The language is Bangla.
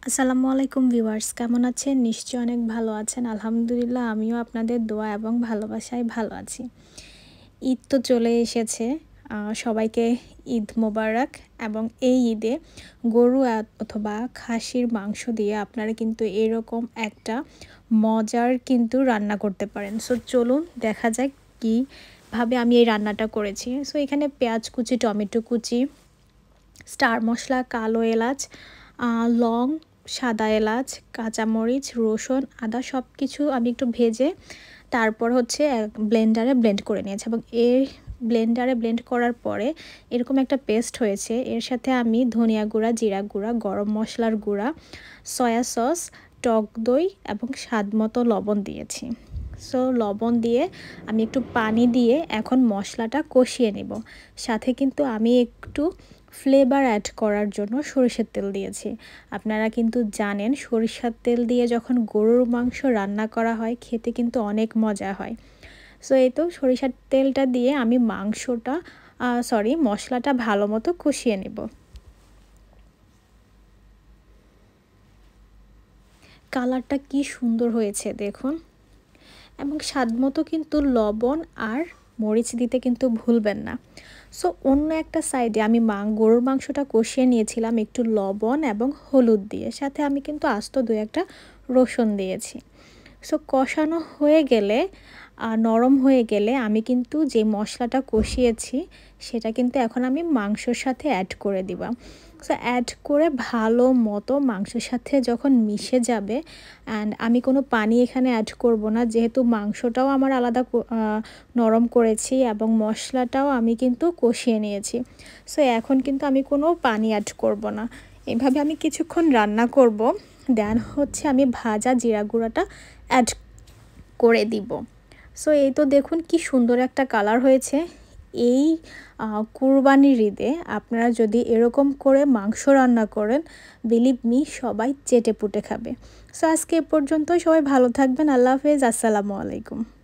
আসসালামু আলাইকুম ভিউয়ার্স, কেমন আছেন? নিশ্চয়ই অনেক ভালো আছেন। আলহামদুলিল্লাহ আমিও আপনাদের দোয়া এবং ভালোবাসায় ভালো আছি। ঈদ তো চলে এসেছে। সবাইকে ঈদ মোবারক। এবং এই ঈদে গরু অথবা খাসির মাংস দিয়ে আপনারা কিন্তু এরকম একটা মজার কিন্তু রান্না করতে পারেন। সো চলুন দেখা যাক কীভাবে আমি এই রান্নাটা করেছি। সো এখানে পেঁয়াজ কুচি, টমেটো কুচি, স্টার মশলা, কালো এলাচ, লং, সাদা এলাচ, কাঁচামরিচ, রসুন, আদা সব কিছু আমি একটু ভেজে তারপর ব্লেন্ডারে ব্লেন্ড করে নিয়েছি। এবং ব্লেন্ডারে ব্লেন্ড করার পরে এরকম একটা পেস্ট হয়েছে। এর সাথে আমি ধনিয়া গুঁড়া, জিরা গুঁড়া, গরম মশলার গুঁড়া, সয়া সস, টক দই এবং স্বাদমতো লবণ দিয়েছি। সো লবণ দিয়ে আমি একটু পানি দিয়ে এখন মশলাটা কষিয়ে নেব। সাথে কিন্তু আমি একটু ফ্লেভার অ্যাড করার জন্য সরিষার তেল দিয়েছি। আপনারা কিন্তু জানেন সরিষার তেল দিয়ে যখন গরুর মাংস রান্না করা হয় খেতে কিন্তু অনেক মজা হয়। সো এই তো সরিষার তেলটা দিয়ে আমি মশলাটা ভালো মতো কষিয়ে নেব। কালারটা কি সুন্দর হয়েছে দেখুন। এবং স্বাদমতো কিন্তু লবণ আর মরিচ দিতে কিন্তু ভুলবেন না। সো অন্য একটা সাইডে আমি গরুর মাংসটা কষিয়ে নিয়েছিলাম একটু লবণ এবং হলুদ দিয়ে, সাথে আমি কিন্তু আস্ত 2-1টা রসুন দিয়েছি। সো কষানো হয়ে গেলে নরম হয়ে গেলে আমি কিন্তু যে মশলাটা কষিয়েছি সেটা কিন্তু এখন আমি মাংসর সাথে অ্যাড করে দিব। সো অ্যাড করে ভালো মতো মাংসের সাথে যখন মিশে যাবে, অ্যান্ড আমি কোনো পানি এখানে অ্যাড করব না, যেহেতু মাংসটাও আমার আলাদা নরম করেছি এবং মশলাটাও আমি কিন্তু কষিয়ে নিয়েছি। সো এখন কিন্তু আমি কোনো পানি অ্যাড করব না। এভাবে আমি কিছুক্ষণ রান্না করব। দেন আমি ভাজা জিরা গুঁড়াটা অ্যাড করে দিব। সো এই তো দেখুন কি সুন্দর একটা কালার হয়েছে। এই কুরবানির ঈদে আপনারা যদি এরকম করে মাংস রান্না করেন, বিলিভ মি সবাই চেটেপুটে খাবে। সো আজকে এ পর্যন্ত, সবাই ভালো থাকবেন। আল্লাহ হাফেজ, আসসালামু আলাইকুম।